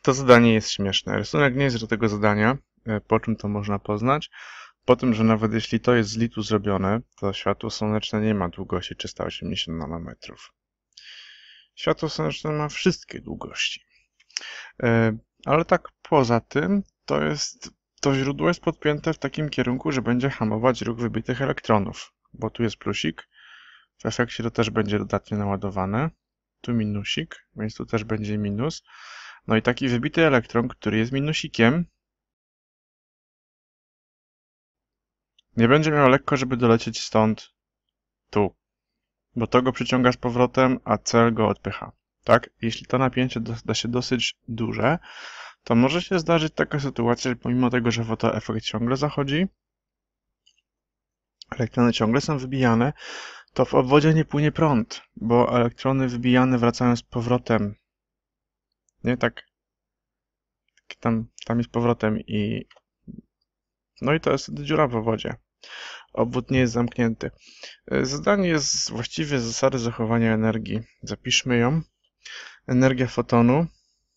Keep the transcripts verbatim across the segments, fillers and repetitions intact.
To zadanie jest śmieszne. Rysunek nie jest do tego zadania. Po czym to można poznać? Po tym, że nawet jeśli to jest z litu zrobione, to światło słoneczne nie ma długości trzysta osiemdziesiąt nanometrów. Światło słoneczne ma wszystkie długości. Ale tak poza tym, to jest to źródło jest podpięte w takim kierunku, że będzie hamować ruch wybitych elektronów. Bo tu jest plusik, w efekcie to też będzie dodatnio naładowane. Tu minusik, więc tu też będzie minus. No i taki wybity elektron, który jest minusikiem, nie będzie miał lekko, żeby dolecieć stąd tu, bo to go przyciąga z powrotem, a cel go odpycha. Tak? Jeśli to napięcie da się dosyć duże, to może się zdarzyć taka sytuacja, że pomimo tego, że fotoefekt ciągle zachodzi, elektrony ciągle są wybijane, to w obwodzie nie płynie prąd, bo elektrony wybijane wracają z powrotem. Nie tak, tam, tam jest powrotem i no i to jest dziura w obwodzie. Obwód nie jest zamknięty. Zadanie jest właściwie zasady zachowania energii. Zapiszmy ją. Energia fotonu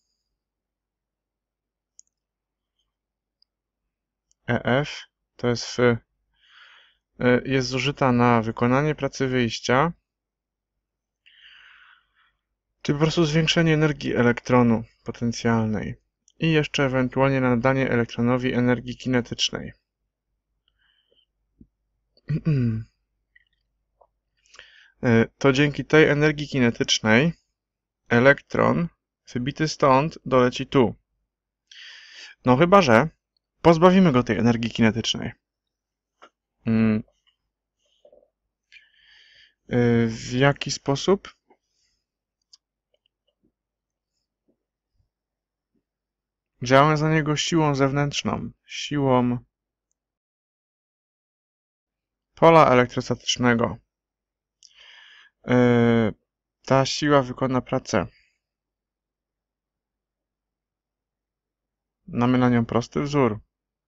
E F to jest, jest zużyta na wykonanie pracy wyjścia, czyli po prostu zwiększenie energii elektronu potencjalnej i jeszcze ewentualnie nadanie elektronowi energii kinetycznej. To dzięki tej energii kinetycznej elektron wybity stąd doleci tu. No chyba że pozbawimy go tej energii kinetycznej. W jaki sposób? Działamy za niego siłą zewnętrzną, siłą pola elektrostatycznego. Ta siła wykona pracę. Mamy na nią prosty wzór.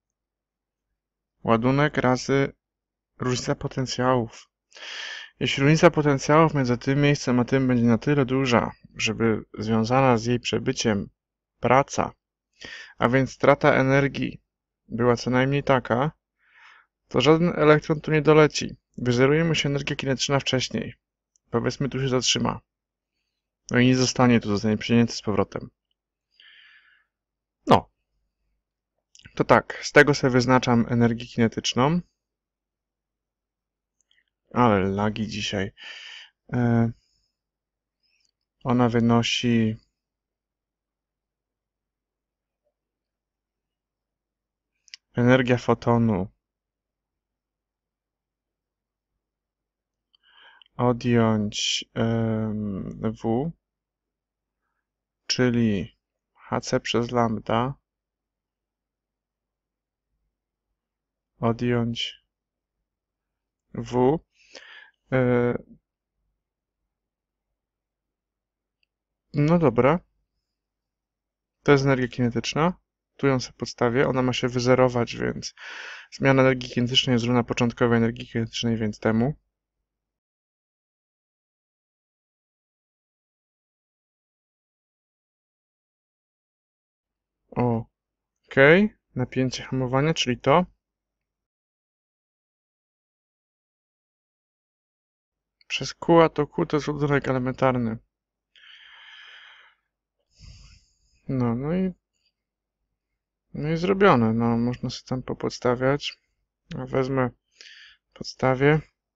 Ładunek razy różnica potencjałów. Jeśli różnica potencjałów między tym miejscem a tym będzie na tyle duża, żeby związana z jej przebyciem praca, a więc strata energii była co najmniej taka, to żaden elektron tu nie doleci. Wyzeruje mu się energia kinetyczna wcześniej. Powiedzmy, tu się zatrzyma. No i nie zostanie tu, zostanie przyjęty z powrotem. No. To tak, z tego sobie wyznaczam energię kinetyczną. Ale lagi dzisiaj. E, ona wynosi energia fotonu odjąć e, W, czyli Hc przez lambda odjąć W. E, no dobra. To jest energia kinetyczna. Tu ją sobie podstawię. Ona ma się wyzerować, więc zmiana energii kinetycznej jest równa początkowej energii kinetycznej, więc temu. O, ok. Napięcie hamowania, czyli to. Przez Q, a to Q to jest ładunek elementarny. No, no i no i zrobione. No, można sobie tam popodstawiać. Wezmę, podstawię.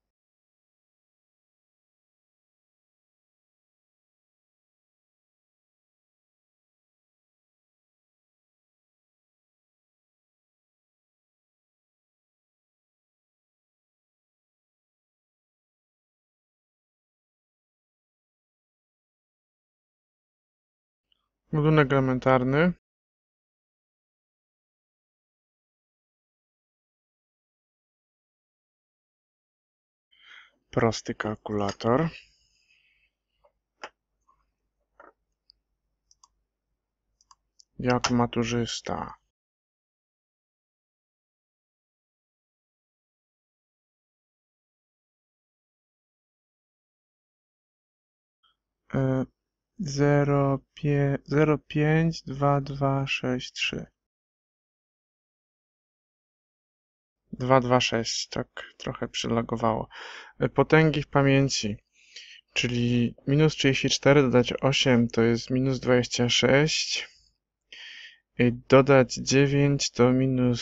Ładunek elementarny. Prosty kalkulator. Jak maturzysta. zero pięć dwa dwa sześć trzy. dwa dwa sześć, tak trochę przylagowało. Potęgi w pamięci, czyli minus trzydzieści cztery dodać osiem to jest minus dwadzieścia sześć. I dodać dziewięć to minus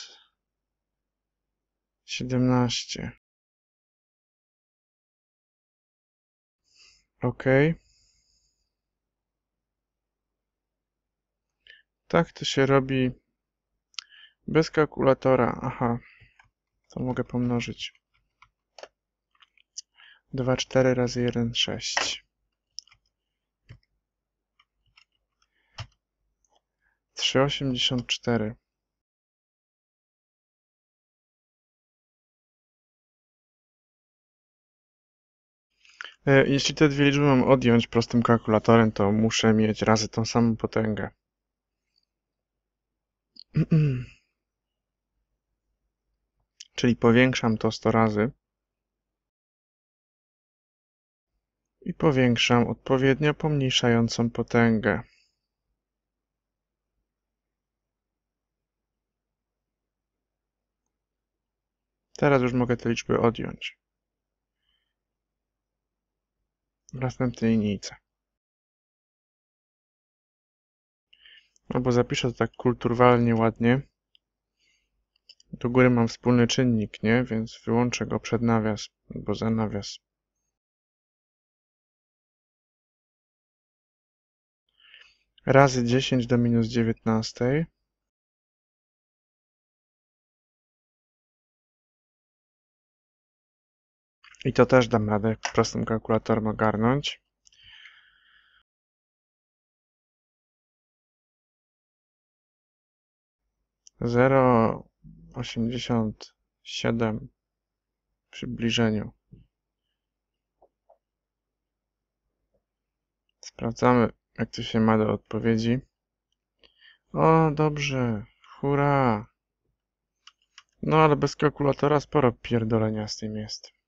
siedemnaście. OK. Tak to się robi bez kalkulatora. Aha, to mogę pomnożyć. dwa cztery razy jeden sześć. trzy osiemdziesiąt cztery. Jeśli te dwie liczby mam odjąć prostym kalkulatorem, to muszę mieć razy tą samą potęgę. Czyli powiększam to sto razy i powiększam odpowiednio pomniejszającą potęgę. Teraz już mogę te liczby odjąć w następnej linijce. Albo zapiszę to tak kulturalnie, ładnie. Do góry mam wspólny czynnik, nie? Więc wyłączę go przed nawias albo za nawias. Razy dziesięć do minus dziewiętnastej. I to też dam radę prostym kalkulatorem ogarnąć. zero przecinek osiemdziesiąt siedem w przybliżeniu. Sprawdzamy, jak to się ma do odpowiedzi. O, dobrze. Hurra. No, ale bez kalkulatora sporo pierdolenia z tym jest.